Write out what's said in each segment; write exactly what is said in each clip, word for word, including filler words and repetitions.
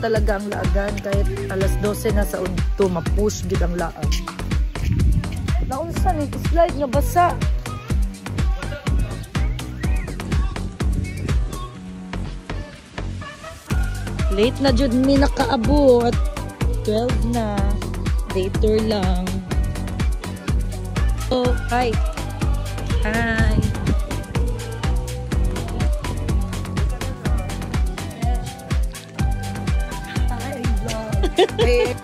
talaga ang laagan kahit alas dose na sa udto mapush gid ang laag. Naunsa ni slide nga basa. Late na jud mi nakaabot. twelve na. Later lang. Oh, hi. Hi. Hi, vlog. Hey.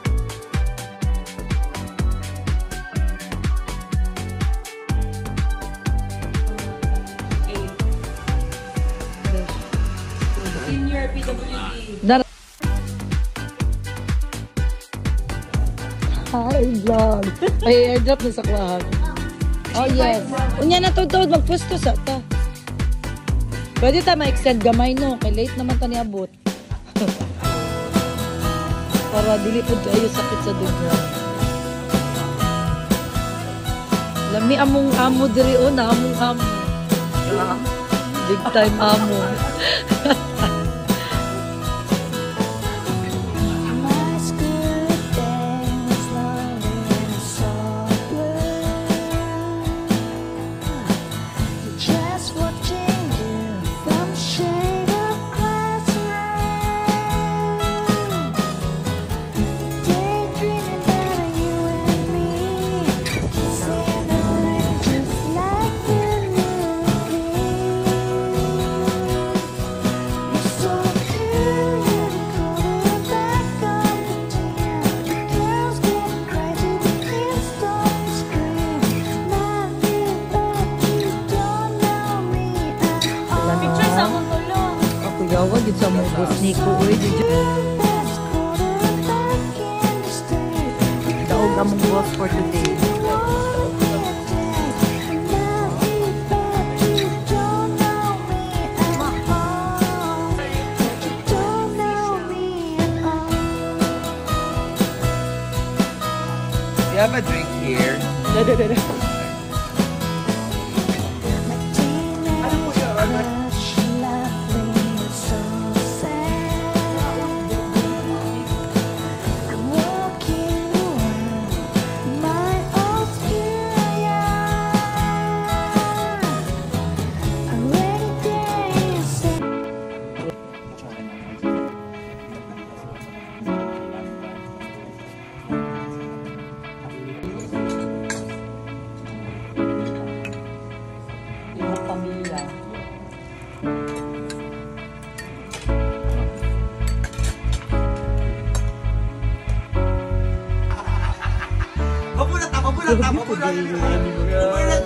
Senior P W D. Hi, vlog. Ay, airdrop na sa klahan. Oh, yes. Unya na tutod, magpusto sa ta. Pwede ta ma-extend gamay, no? Kay late naman ta niabot. Para dili po kayo sakit sa dugo. Lami among amo diri o na among amo. Big time amo. Kuyaw, gid sa mga boss ni ko. Uy, daog among boss for today. You have a drink here? Da, da, da, da. Ano po siya? Mabulat na, mabulat na, mabulat na.